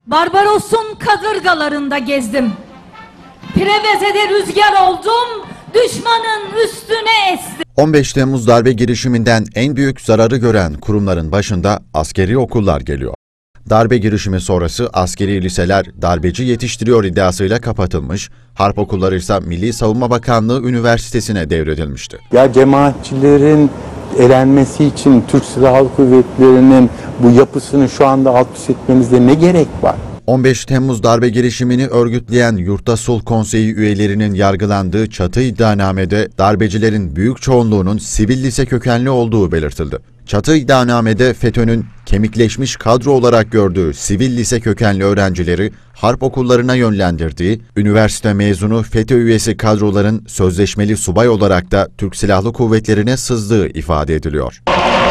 Barbaros'un kadırgalarında gezdim. Preveze'de rüzgar oldum, düşmanın üstüne estim. 15 Temmuz darbe girişiminden en büyük zararı gören kurumların başında askeri okullar geliyor. Darbe girişimi sonrası askeri liseler darbeci yetiştiriyor iddiasıyla kapatılmış, harp okulları ise Milli Savunma Bakanlığı Üniversitesi'ne devredilmişti. Ya cemaatçilerin elenmesi için Türk Silahlı Kuvvetleri'nin bu yapısını şu anda alt üst etmemizde ne gerek var? 15 Temmuz darbe girişimini örgütleyen Yurtta Sulh Konseyi üyelerinin yargılandığı çatı iddianamede darbecilerin büyük çoğunluğunun sivil lise kökenli olduğu belirtildi. Çatı iddianamede FETÖ'nün kemikleşmiş kadro olarak gördüğü sivil lise kökenli öğrencileri harp okullarına yönlendirdiği, üniversite mezunu FETÖ üyesi kadroların sözleşmeli subay olarak da Türk Silahlı Kuvvetleri'ne sızdığı ifade ediliyor.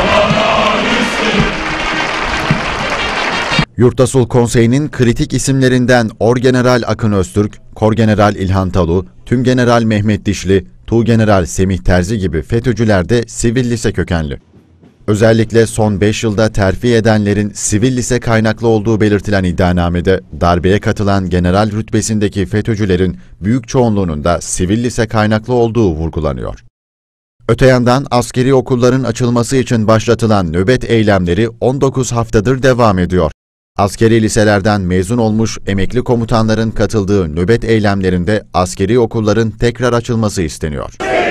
Yurtta Sulh Konseyi'nin kritik isimlerinden Orgeneral Akın Öztürk, Korgeneral İlhan Talu, Tümgeneral Mehmet Dişli, Tuğgeneral Semih Terzi gibi FETÖ'cüler de sivil lise kökenli. Özellikle son 5 yılda terfi edenlerin sivil lise kaynaklı olduğu belirtilen iddianamede darbeye katılan general rütbesindeki FETÖ'cülerin büyük çoğunluğunun da sivil lise kaynaklı olduğu vurgulanıyor. Öte yandan askeri okulların açılması için başlatılan nöbet eylemleri 19 haftadır devam ediyor. Askeri liselerden mezun olmuş emekli komutanların katıldığı nöbet eylemlerinde askeri okulların tekrar açılması isteniyor.